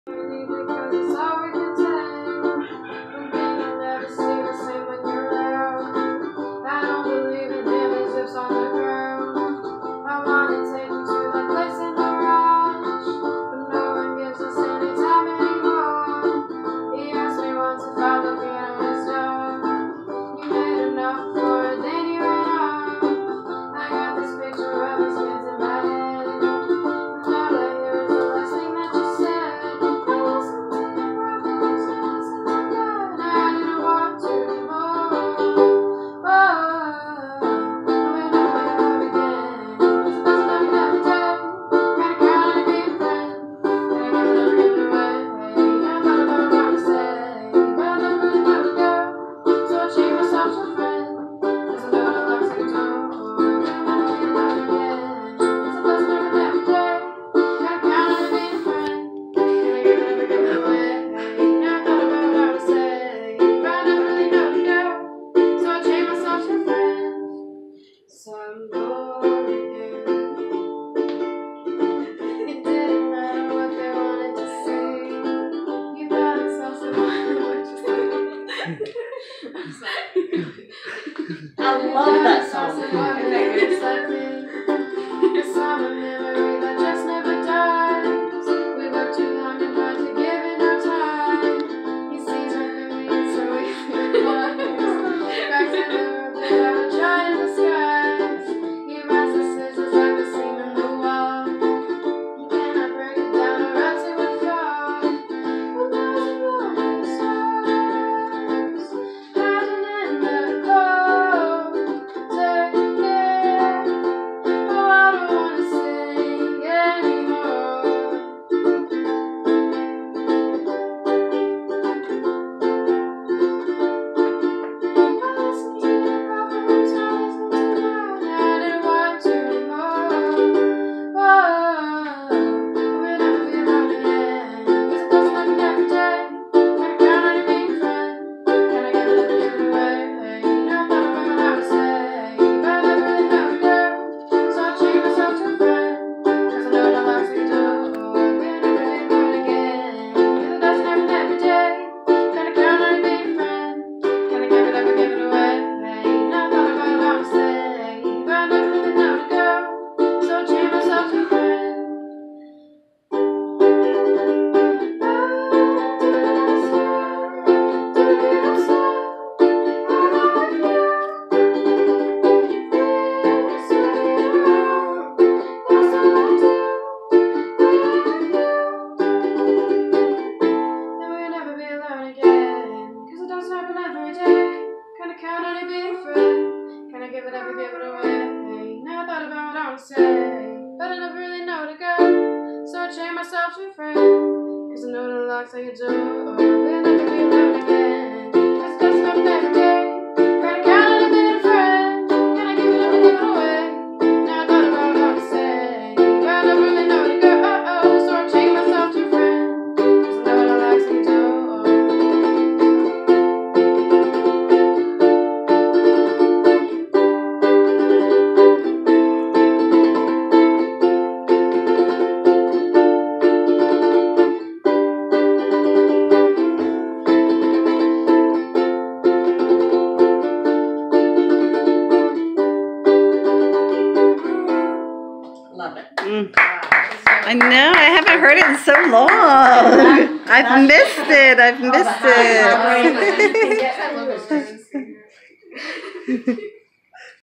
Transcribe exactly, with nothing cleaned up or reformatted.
Because it's all we can take. You'll never see the same when you're around. I don't believe in having zips on the ground. I wanna take you to that place in the rush, but no one gives us any time anymore. He asked me once if I look at his dog. You made enough for it, then you ran off. I got this picture of us kids in my head, and all I hear is the last thing that you said. So I'm bored again. It didn't matter what they wanted to say. You got exhausted by what you said. I love that song. It's a memory that just never dies. We worked too long and hard to give it our time. He sees right through me, and so we feel wise. Cracks in the room that I would try in the sky. Say, but I never really know where to go, so I chain myself to a friend, cause I know the locks like a door. We'll never be alone again, cause it doesn't happen every day. Gotta count on it being a friend, can I give it up and give it away? Now I thought about what to say, but I never really know where to go, oh, oh, so I chain myself to a friend, cause I know the locks like a door. Love it. Mm. I know, I haven't heard it in so long. I've missed it, I've missed it. Yes, I love it.